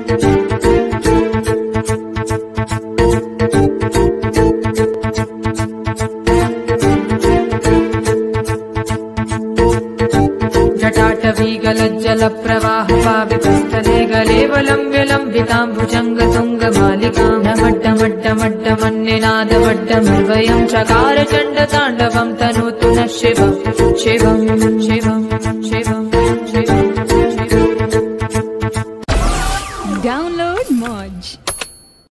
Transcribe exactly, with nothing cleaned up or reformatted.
जटाटवीगलज्जलप्रवाह पावितस्थले गलेवलम्ब्यलम्बिताम्बुजङ्गतुङ्गमालिकां ढमड्डमड्डमड्डमन्निनादमड्डमर्वयं चकार चण्डताण्डवं तनोतु नः शिवं शिवं शिवं शिवम्।